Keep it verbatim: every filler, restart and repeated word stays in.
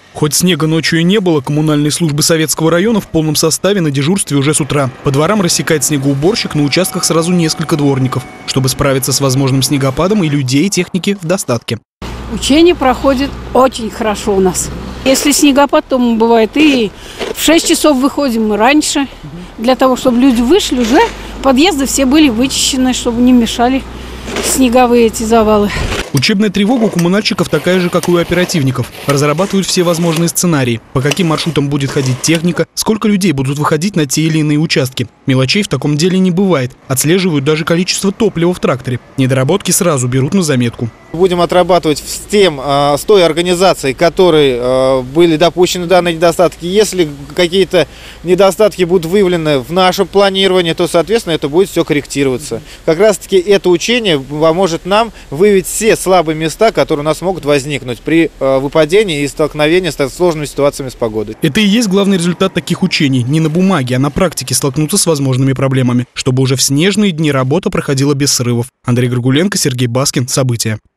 Хоть снега ночью и не было, коммунальные службы Советского района в полном составе на дежурстве уже с утра. По дворам рассекает снегоуборщик, на участках сразу несколько дворников, чтобы справиться с возможным снегопадом, и людей, и техники в достатке. Учение проходит очень хорошо у нас. Если снегопад, то бывает и в шесть часов выходим мы раньше, для того, чтобы люди вышли, уже подъезды все были вычищены, чтобы не мешали снеговые эти завалы. Учебная тревога у коммунальщиков такая же, как и у оперативников. Разрабатывают все возможные сценарии, по каким маршрутам будет ходить техника, сколько людей будут выходить на те или иные участки. Мелочей в таком деле не бывает. Отслеживают даже количество топлива в тракторе. Недоработки сразу берут на заметку. Будем отрабатывать с тем, с той организацией, которой были допущены данные недостатки. Если какие-то недостатки будут выявлены в нашем планировании, то, соответственно, это будет все корректироваться. Как раз-таки это учение поможет нам выявить все слабые места, которые у нас могут возникнуть при выпадении и столкновении с сложными ситуациями с погодой. Это и есть главный результат таких учений. Не на бумаге, а на практике столкнуться с возможными проблемами, чтобы уже в снежные дни работа проходила без срывов. Андрей Горгуленко, Сергей Баскин. События.